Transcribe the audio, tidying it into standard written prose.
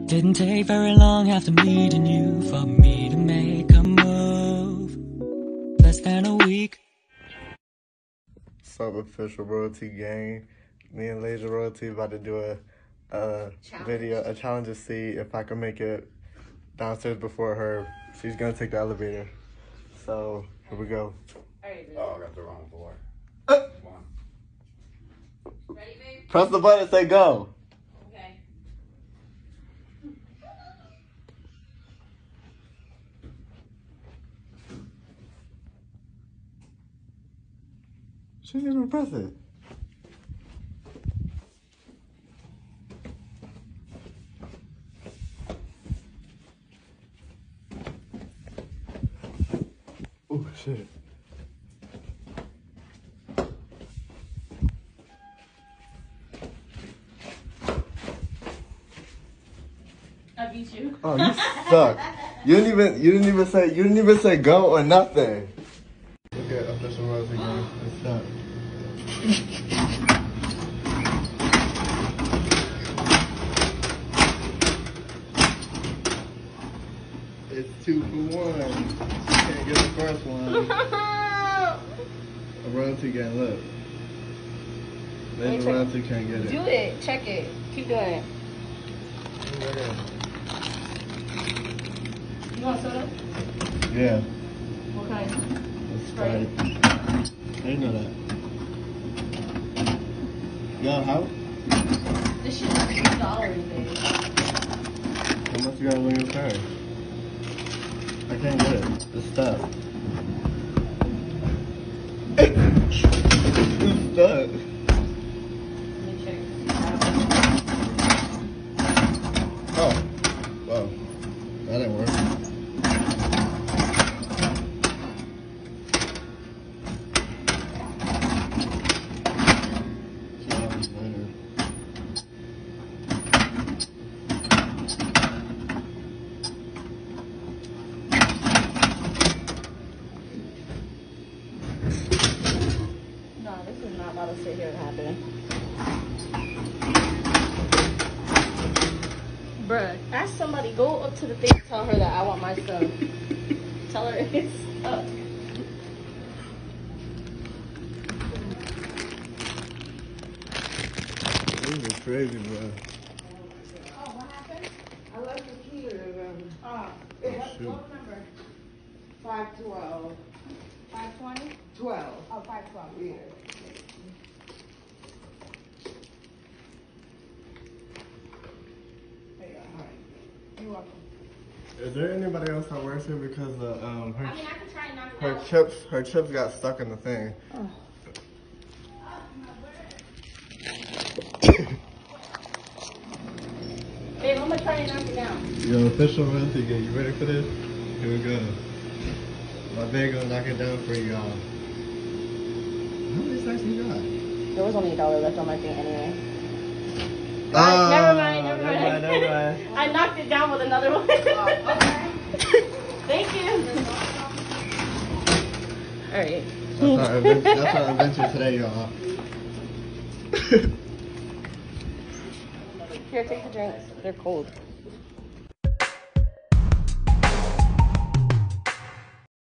Didn't take very long after meeting you for me to make a move. Less than a week. Sub official royalty gang. Me and Laser Royalty about to do a challenge to see if I can make it downstairs before her. She's gonna take the elevator. So here we go. Oh, I got the wrong floor. Ready, babe? Press the button and say go. Okay. She didn't even press it. Oh shit. I beat you. Oh, you suck. You didn't even say go or nothing. Look at official royalty game. It's up. It's 2 for 1. You can't get the first one. A royalty game, look. Maybe royalty can't get it. Do it. Check it. Keep doing it. You want soda? Yeah. What kind? It's Sprite. I didn't know that. Y'all, how? This shit is $3, babe. How much you got on your card? I can't get it. It's stuck. It's stuck. Let me check. Oh. Wow. That didn't work. No, this is not about to sit here and happen. Bruh, ask somebody, go up to the thing and tell her that I want my stuff. Tell her it's stuck. This is crazy, bro. Oh, what happened? I left the key in the room. Oh, Shoot. what number? 512. 520? 12. Oh, 512. Yeah. There you go. All right. You're welcome. Is there anybody else that works here because I can try and knock it her out. chips got stuck in the thing. Oh. Babe, I'm gonna try and knock it down. Yo, official royalty game. You ready for this? Here we go. My babe gonna knock it down for y'all. How many stacks you got? There was only $1 left on my thing anyway. Ah, Never mind. I knocked it down with another one. Okay. Thank you. Alright. That's our adventure today, y'all. Here, take the drinks. They're cold.